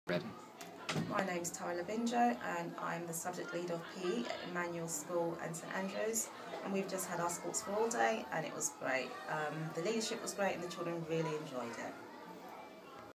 Ready. My name's Tara Labinjo and I'm the subject leader of PE at Immanuel School and St Andrews, and we've just had our sports for all day and it was great. The leadership was great and the children really enjoyed it.